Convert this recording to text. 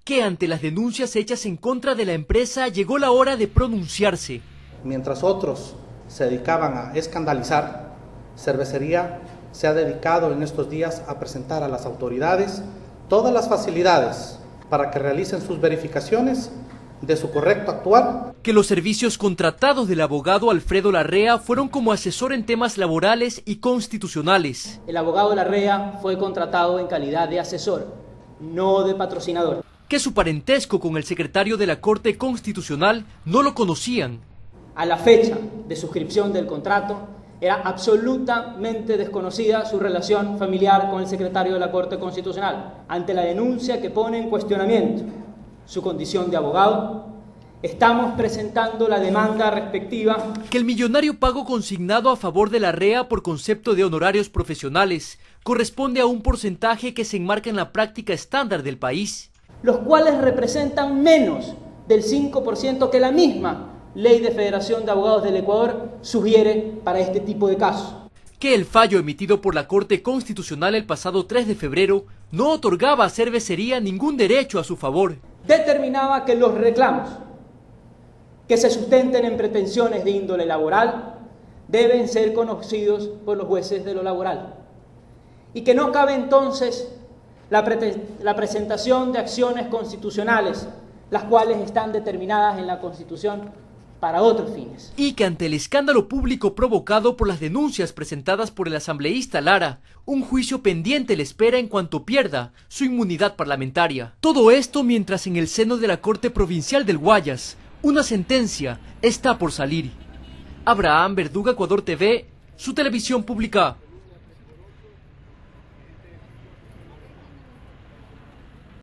que ante las denuncias hechas en contra de la empresa llegó la hora de pronunciarse. Mientras otros se dedicaban a escandalizar, Cervecería se ha dedicado en estos días a presentar a las autoridades todas las facilidades para que realicen sus verificaciones de su correcto actuar. Que los servicios contratados del abogado Alfredo Larrea fueron como asesor en temas laborales y constitucionales. El abogado Larrea fue contratado en calidad de asesor, no de patrocinador. Que su parentesco con el secretario de la Corte Constitucional no lo conocían. A la fecha de suscripción del contrato, era absolutamente desconocida su relación familiar con el secretario de la Corte Constitucional. Ante la denuncia que pone en cuestionamiento su condición de abogado, estamos presentando la demanda respectiva. Que el millonario pago consignado a favor de Larrea por concepto de honorarios profesionales corresponde a un porcentaje que se enmarca en la práctica estándar del país. Los cuales representan menos del 5% que la misma Ley de Federación de Abogados del Ecuador sugiere para este tipo de casos. Que el fallo emitido por la Corte Constitucional el pasado 3 de febrero no otorgaba a Cervecería ningún derecho a su favor. Determinaba que los reclamos que se sustenten en pretensiones de índole laboral deben ser conocidos por los jueces de lo laboral y que no cabe entonces la presentación de acciones constitucionales, las cuales están determinadas en la Constitución para otros fines. Y que ante el escándalo público provocado por las denuncias presentadas por el asambleísta Lara, un juicio pendiente le espera en cuanto pierda su inmunidad parlamentaria. Todo esto mientras en el seno de la Corte Provincial del Guayas, una sentencia está por salir. Abraham Verduga, Ecuador TV, su televisión pública.